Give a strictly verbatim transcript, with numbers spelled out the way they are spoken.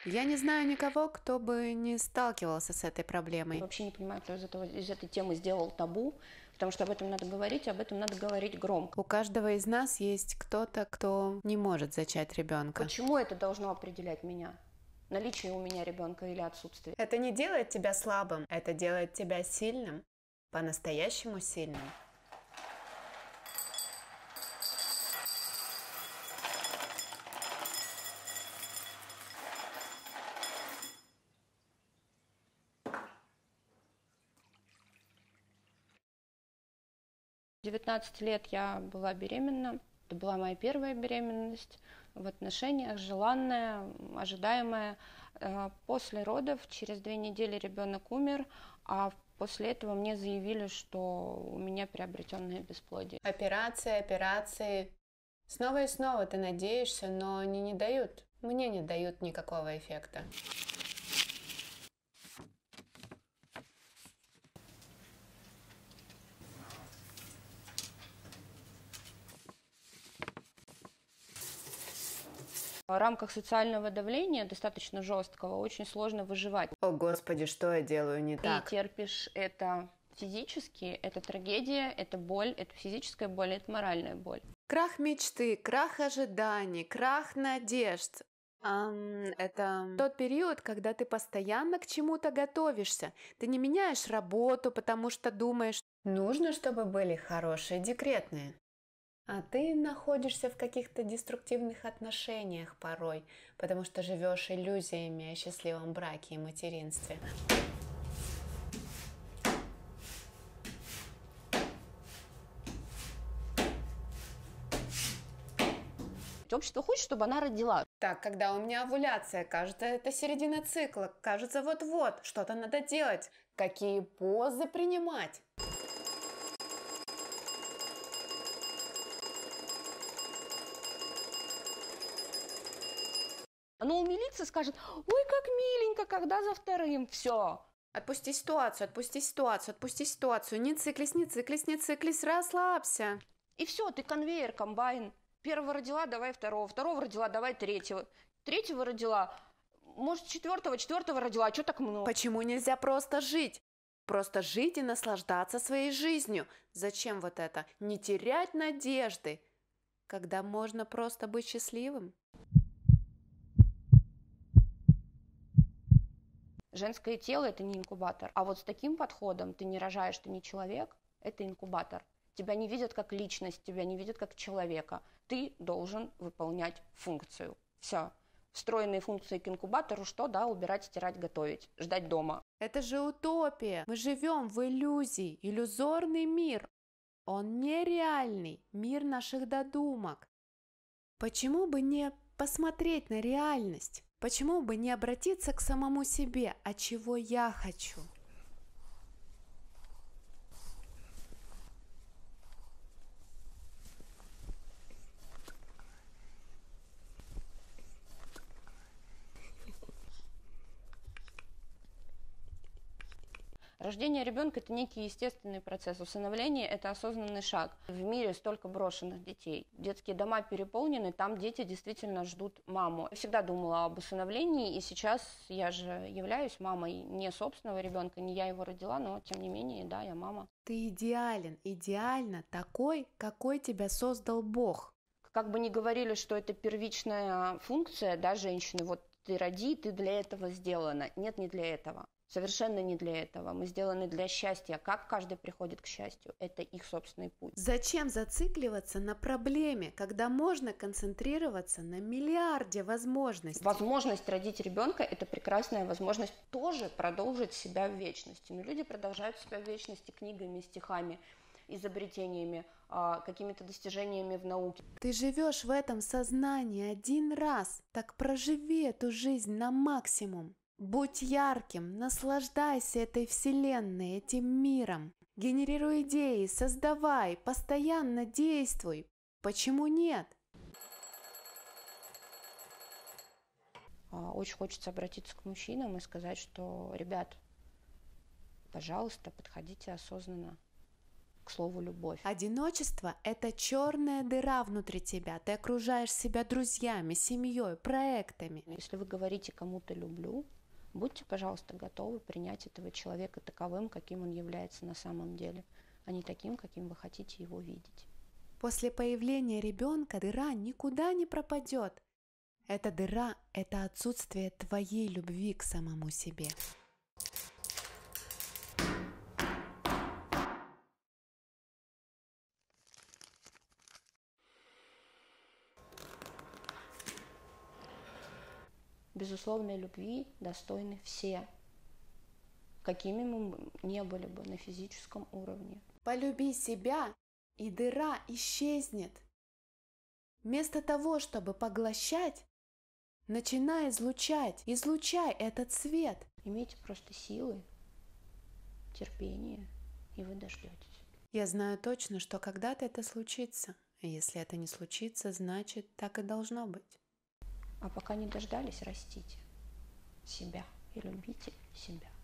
Я не знаю никого, кто бы не сталкивался с этой проблемой. Я вообще не понимаю, кто из, этого, из этой темы сделал табу, потому что об этом надо говорить, об этом надо говорить громко. У каждого из нас есть кто-то, кто не может зачать ребенка. Почему это должно определять меня? Наличие у меня ребенка или отсутствие? Это не делает тебя слабым, это делает тебя сильным, по-настоящему сильным. В девятнадцать лет я была беременна. Это была моя первая беременность в отношениях, желанная, ожидаемая. После родов через две недели ребенок умер, а после этого мне заявили, что у меня приобретенное бесплодие. Операции, операции. Снова и снова ты надеешься, но они не дают. Мне не дают никакого эффекта. В рамках социального давления, достаточно жесткого, очень сложно выживать. О, Господи, что я делаю не так? Ты терпишь это физически, это трагедия, это боль, это физическая боль, это моральная боль. Крах мечты, крах ожиданий, крах надежд. Um, это тот период, когда ты постоянно к чему-то готовишься. Ты не меняешь работу, потому что думаешь, нужно, чтобы были хорошие декретные. А ты находишься в каких-то деструктивных отношениях порой, потому что живешь иллюзиями о счастливом браке и материнстве. Общество хочет, чтобы она родила. Так, когда у меня овуляция, кажется, это середина цикла, кажется, вот-вот, что-то надо делать, какие позы принимать. Оно умилится, скажет: ой, как миленько, когда за вторым, все. Отпусти ситуацию, отпусти ситуацию, отпусти ситуацию, не циклись, не циклись, не циклись, расслабься. И все, ты конвейер, комбайн. Первого родила, давай второго, второго родила, давай третьего, третьего родила, может, четвертого, четвертого родила, а что так много? Почему нельзя просто жить? Просто жить и наслаждаться своей жизнью. Зачем вот это? Не терять надежды, когда можно просто быть счастливым. Женское тело – это не инкубатор. А вот с таким подходом ты не рожаешь, ты не человек, это инкубатор. Тебя не видят как личность, тебя не видят как человека. Ты должен выполнять функцию. Все. Встроенные функции к инкубатору что? Да, убирать, стирать, готовить, ждать дома. Это же утопия. Мы живем в иллюзии, иллюзорный мир. Он нереальный, мир наших додумок. Почему бы не посмотреть на реальность? Почему бы не обратиться к самому себе, а чего я хочу? Рождение ребенка – это некий естественный процесс. Усыновление – это осознанный шаг. В мире столько брошенных детей. Детские дома переполнены, там дети действительно ждут маму. Я всегда думала об усыновлении, и сейчас я же являюсь мамой не собственного ребенка, не я его родила, но тем не менее, да, я мама. Ты идеален, идеально такой, какой тебя создал Бог. Как бы ни говорили, что это первичная функция, да, женщины, вот ты роди, ты для этого сделана. Нет, не для этого. Совершенно не для этого. Мы сделаны для счастья. Как каждый приходит к счастью? Это их собственный путь. Зачем зацикливаться на проблеме, когда можно концентрироваться на миллиарде возможностей? Возможность родить ребенка – это прекрасная возможность тоже продолжить себя в вечности. Но люди продолжают себя в вечности книгами, стихами, изобретениями, какими-то достижениями в науке. Ты живешь в этом сознании один раз, так проживи эту жизнь на максимум. Будь ярким, наслаждайся этой вселенной, этим миром. Генерируй идеи, создавай, постоянно действуй. Почему нет? Очень хочется обратиться к мужчинам и сказать, что, ребят, пожалуйста, подходите осознанно к слову любовь. Одиночество – это черная дыра внутри тебя. Ты окружаешь себя друзьями, семьей, проектами. Если вы говорите кому-то «люблю», будьте, пожалуйста, готовы принять этого человека таковым, каким он является на самом деле, а не таким, каким вы хотите его видеть. После появления ребенка дыра никуда не пропадет. Эта дыра – это отсутствие твоей любви к самому себе. Безусловной любви достойны все, какими мы не были бы на физическом уровне. Полюби себя, и дыра исчезнет. Вместо того, чтобы поглощать, начинай излучать. Излучай этот свет. Имейте просто силы, терпение, и вы дождетесь. Я знаю точно, что когда-то это случится. И если это не случится, значит, так и должно быть. А пока не дождались, растите себя и любите себя.